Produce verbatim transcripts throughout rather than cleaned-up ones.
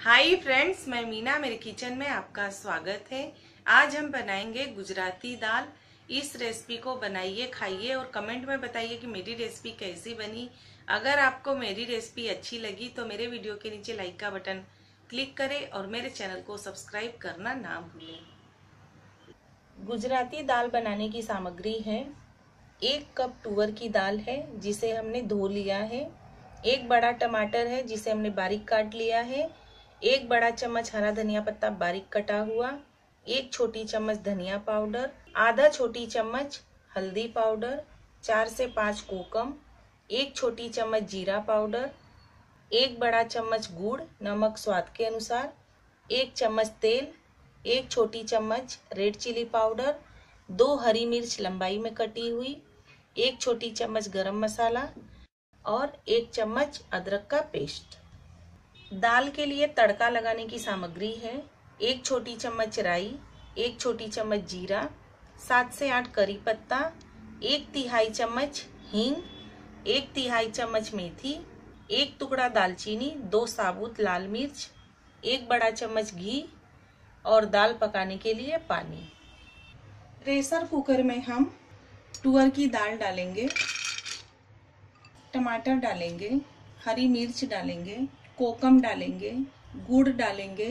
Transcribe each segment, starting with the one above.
Hi friends, मैं मीना, मेरे kitchen में आपका स्वागत है। आज हम बनाएंगे गुजराती दाल। इस रेसिपी को बनाइए, खाइए और कमेंट में बताइए कि मेरी रेसिपी कैसी बनी। अगर आपको मेरी रेसिपी अच्छी लगी तो मेरे वीडियो के नीचे लाइक का बटन क्लिक करें और मेरे चैनल को सब्सक्राइब करना ना भूलें। गुजराती दाल बनाने की सामग्री है, एक कप तुअर की दाल है जिसे हमने धो लिया है, एक बड़ा टमाटर है जिसे हमने बारीक काट लिया है, एक बड़ा चम्मच हरा धनिया पत्ता बारीक कटा हुआ, एक छोटी चम्मच धनिया पाउडर, आधा छोटी चम्मच हल्दी पाउडर, चार से पाँच कोकम, एक छोटी चम्मच जीरा पाउडर, एक बड़ा चम्मच गुड़, नमक स्वाद के अनुसार, एक चम्मच तेल, एक छोटी चम्मच रेड चिली पाउडर, दो हरी मिर्च लंबाई में कटी हुई, एक छोटी चम्मच गरम मसाला और एक चम्मच अदरक का पेस्ट। दाल के लिए तड़का लगाने की सामग्री है, एक छोटी चम्मच राई, एक छोटी चम्मच जीरा, सात से आठ करी पत्ता, एक तिहाई चम्मच हींग, एक तिहाई चम्मच मेथी, एक टुकड़ा दालचीनी, दो साबुत लाल मिर्च, एक बड़ा चम्मच घी और दाल पकाने के लिए पानी। प्रेशर कुकर में हम तुअर की दाल डालेंगे, टमाटर डालेंगे, हरी मिर्च डालेंगे, कोकम डालेंगे, गुड़ डालेंगे,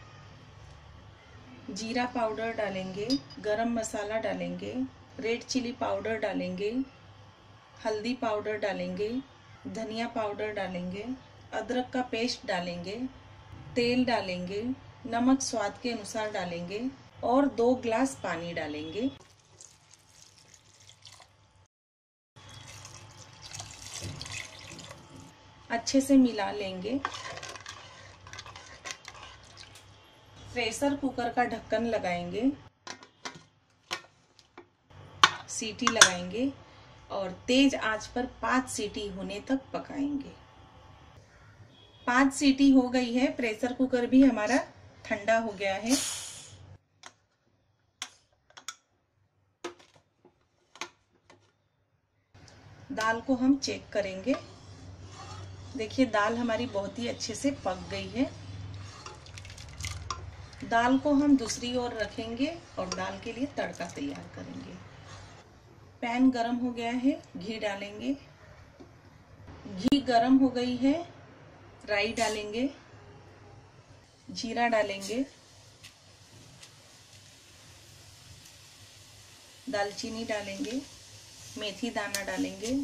जीरा पाउडर डालेंगे, गरम मसाला डालेंगे, रेड चिली पाउडर डालेंगे, हल्दी पाउडर डालेंगे, धनिया पाउडर डालेंगे, अदरक का पेस्ट डालेंगे, तेल डालेंगे, नमक स्वाद के अनुसार डालेंगे और दो ग्लास पानी डालेंगे। अच्छे से मिला लेंगे। प्रेशर कुकर का ढक्कन लगाएंगे, सीटी लगाएंगे और तेज आंच पर पांच सीटी होने तक पकाएंगे। पांच सीटी हो गई है, प्रेशर कुकर भी हमारा ठंडा हो गया है। दाल को हम चेक करेंगे। देखिए, दाल हमारी बहुत ही अच्छे से पक गई है। दाल को हम दूसरी ओर रखेंगे और दाल के लिए तड़का तैयार करेंगे। पैन गरम हो गया है, घी डालेंगे। घी गरम हो गई है, राई डालेंगे, जीरा डालेंगे, दालचीनी डालेंगे, मेथी दाना डालेंगे,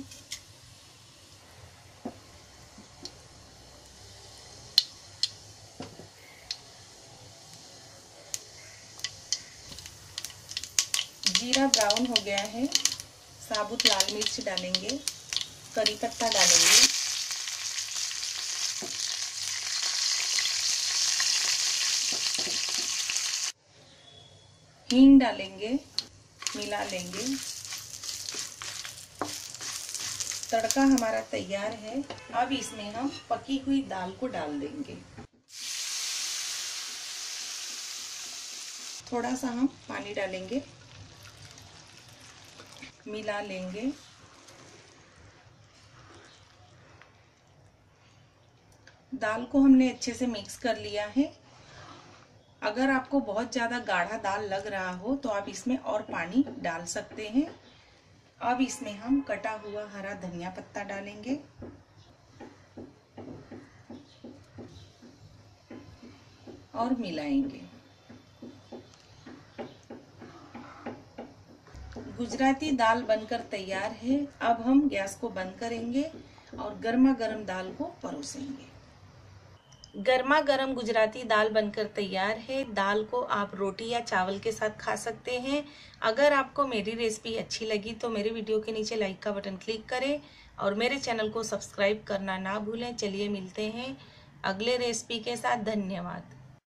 जीरा ब्राउन हो गया है, साबुत लाल मिर्च डालेंगे, करी पत्ता डालेंगे, हींग डालेंगे, मिला लेंगे। तड़का हमारा तैयार है। अब इसमें हम पकी हुई दाल को डाल देंगे। थोड़ा सा हम पानी डालेंगे, मिला लेंगे। दाल को हमने अच्छे से मिक्स कर लिया है। अगर आपको बहुत ज़्यादा गाढ़ा दाल लग रहा हो तो आप इसमें और पानी डाल सकते हैं। अब इसमें हम कटा हुआ हरा धनिया पत्ता डालेंगे, और मिलाएंगे। गुजराती दाल बनकर तैयार है। अब हम गैस को बंद करेंगे और गर्मा गर्म दाल को परोसेंगे। गर्मा गर्म गुजराती दाल बनकर तैयार है। दाल को आप रोटी या चावल के साथ खा सकते हैं। अगर आपको मेरी रेसिपी अच्छी लगी तो मेरे वीडियो के नीचे लाइक का बटन क्लिक करें और मेरे चैनल को सब्सक्राइब करना ना भूलें। चलिए मिलते हैं अगले रेसिपी के साथ। धन्यवाद।